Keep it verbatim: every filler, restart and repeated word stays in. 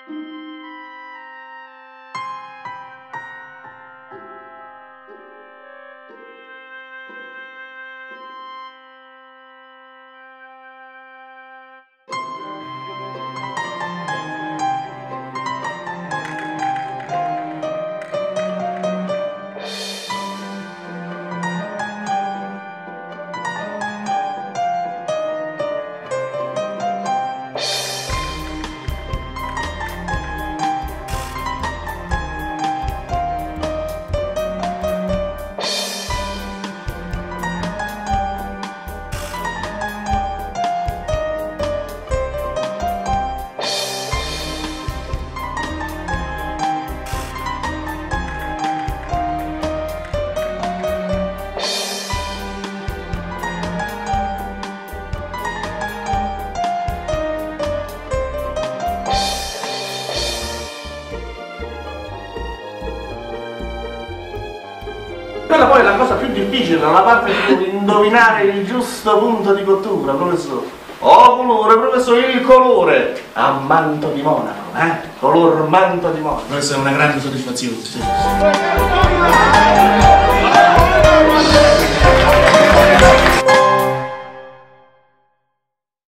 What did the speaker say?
Quella poi è la cosa più difficile, la parte di indovinare il giusto punto di cottura, professore. Oh, colore, professore, il colore a manto di monaco, eh? Color manto di monaco. Questa è una grande soddisfazione. Sì.